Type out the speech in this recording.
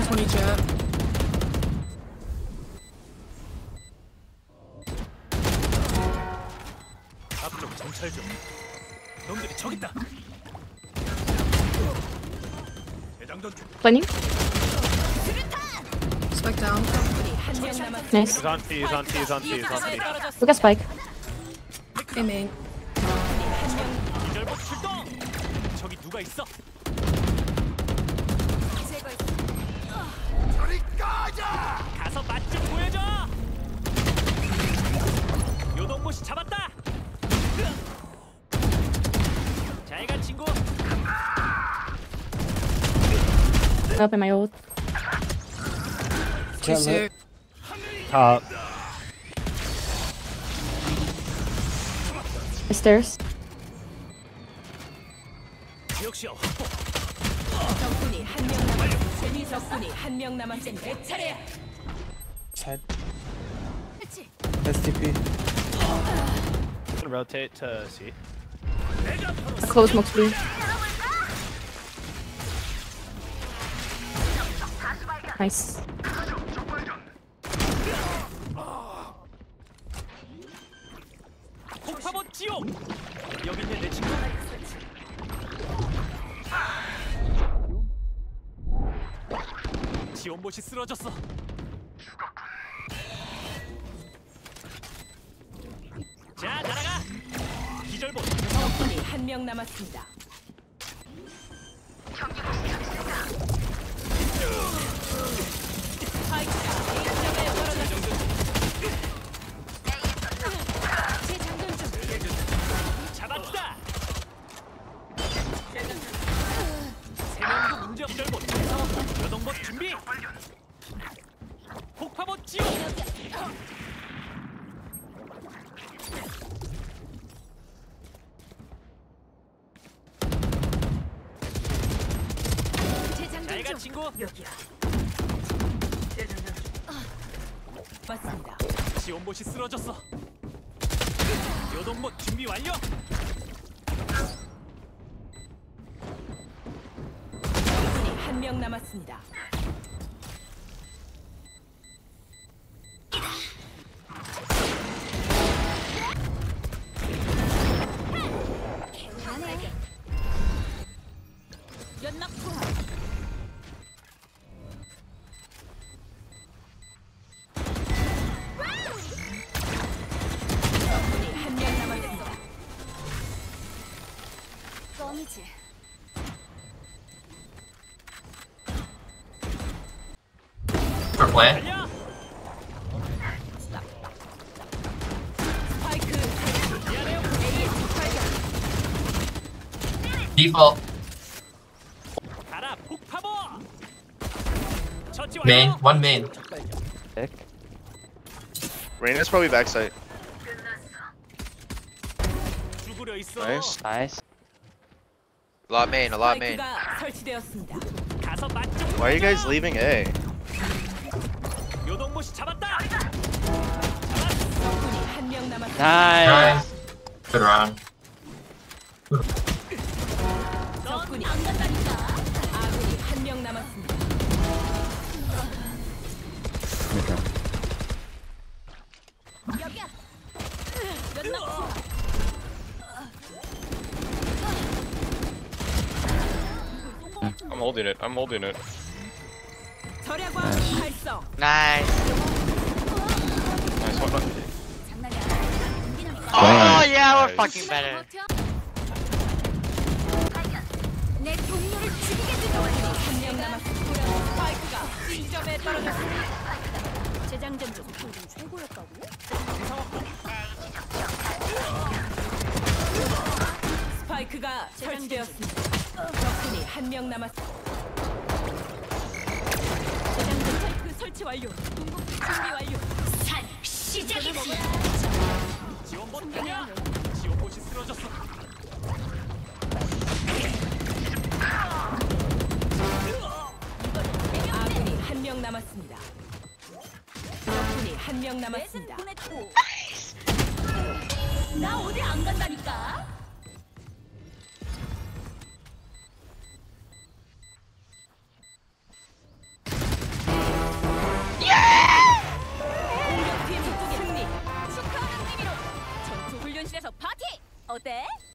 120 jet. 앞쪽 정찰 중. 놈들이 저기 있다. 대장전 중. Bunny. Spike down. Nice. He's on T. He's on T. He's on T. He's on T. Look at Spike. Hey, main. 기절복 출동. 저기 누가 있어? 저리 가자. 가서 맛 좀 보여줘. 요동보시 잡았다. 잘가 친구. Up in my ult. He's here. Stairs. 역시요. 적군이 한 명 남았습니다. 재미 적군이 한 명 남았습니다. 내 차례야. Side. 그렇지. STP. Gonna rotate to C. A close smoke B. Nice. 폭파봇 지옥. 여기 있네 내 친구. 지원봇이 쓰러졌어. 자, 날아가. 기절봇. 적군이 한 명 남았습니다. 스파이크가 A점에 떨어졌습니다. 재장전 중. 잡았다. 세 명도 문제 기절봇. 여동봇 준비. 폭파봇 지옥. 잘가 친구. 여기야. 맞습니다. 지원봇이 쓰러졌어. 요동봇 준비 완료. 적군이 한 명 남았습니다. 연막 투하. 적군이 한 명 남았습니다. 껌이지. For plant. 달려. 스파이크 미안해요. A 발견. Default. 가라 폭파봇. 처치 Main. 완료. One main. Reyna's probably backside. 죽으려 있어. Nice. Nice. A lot main, a lot main. 스파이크가 설치되었습니다. 가서 맛 좀. Why are you guys leaving A? 요동봇이 잡았다. 적군이 한 명 남았습니다. Nice. Good round. 적군이 안 간다니까. 아군이 한 명 남았습니다. 여기야. 연락. I'm holding it. I'm holding it. 절약과 활성. Nice. Nice. Hold on. Oh yeah, we're Nice. fucking better. 내 동료를 죽이게 되더니 한명 남았습니다. 스파이크가 C점에 떨어졌습니다. 재장전 중. 최고였다고? 스파이크가 설치되었습니다. 적군이 한 명 남았습니다. 재장전 스파이크 설치 완료. 궁극기 준비 완료. 산 시작이다. 지원봇 달려. 지원봇이 쓰러졌어. 아군이 한 명 남았습니다. 적군이 한 명 남았습니다. 나 어디 안 간다니까. 어때?